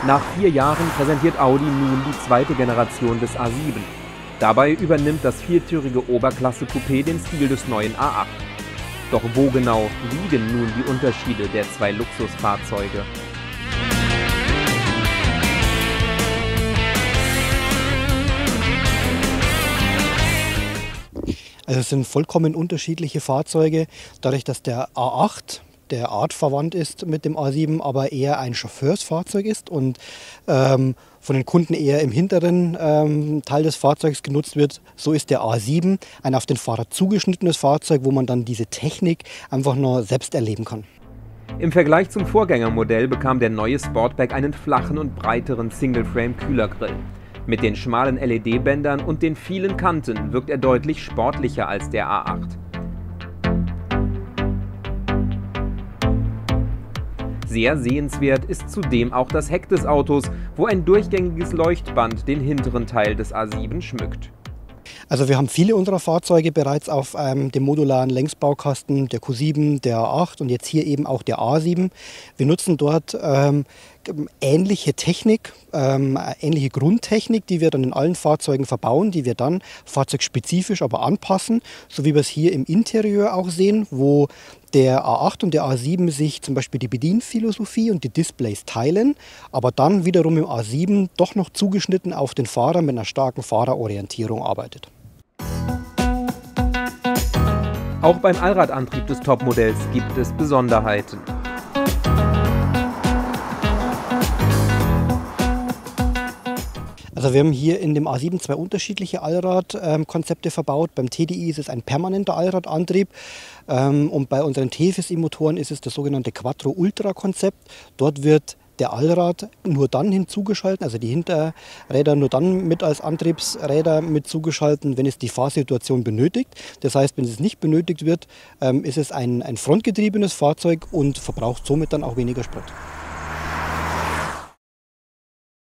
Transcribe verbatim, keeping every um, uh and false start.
Nach vier Jahren präsentiert Audi nun die zweite Generation des A sieben. Dabei übernimmt das viertürige Oberklasse-Coupé den Stil des neuen A acht. Doch wo genau liegen nun die Unterschiede der zwei Luxusfahrzeuge? Also es sind vollkommen unterschiedliche Fahrzeuge, dadurch, dass der A acht der artverwandt ist mit dem A sieben, aber eher ein Chauffeursfahrzeug ist und ähm, von den Kunden eher im hinteren ähm, Teil des Fahrzeugs genutzt wird. So ist der A sieben ein auf den Fahrer zugeschnittenes Fahrzeug, wo man dann diese Technik einfach nur selbst erleben kann. Im Vergleich zum Vorgängermodell bekam der neue Sportback einen flachen und breiteren Single-Frame-Kühlergrill. Mit den schmalen L E D-Bändern und den vielen Kanten wirkt er deutlich sportlicher als der A acht. Sehr sehenswert ist zudem auch das Heck des Autos, wo ein durchgängiges Leuchtband den hinteren Teil des A sieben schmückt. Also wir haben viele unserer Fahrzeuge bereits auf ähm, dem modularen Längsbaukasten, der Q sieben, der A acht und jetzt hier eben auch der A sieben. Wir nutzen dort ähm, ähnliche Technik, ähm, ähnliche Grundtechnik, die wir dann in allen Fahrzeugen verbauen, die wir dann fahrzeugspezifisch aber anpassen, so wie wir es hier im Interieur auch sehen, wo der A acht und der A sieben sich zum Beispiel die Bedienphilosophie und die Displays teilen, aber dann wiederum im A sieben doch noch zugeschnitten auf den Fahrer mit einer starken Fahrerorientierung arbeitet. Auch beim Allradantrieb des Topmodells gibt es Besonderheiten. Also wir haben hier in dem A sieben zwei unterschiedliche Allradkonzepte verbaut. Beim T D I ist es ein permanenter Allradantrieb und bei unseren T F S I-Motoren ist es das sogenannte Quattro Ultra-Konzept. Dort wird der Allrad nur dann hinzugeschalten, also die Hinterräder nur dann mit als Antriebsräder mit zugeschalten, wenn es die Fahrsituation benötigt. Das heißt, wenn es nicht benötigt wird, ist es ein, ein frontgetriebenes Fahrzeug und verbraucht somit dann auch weniger Sprit.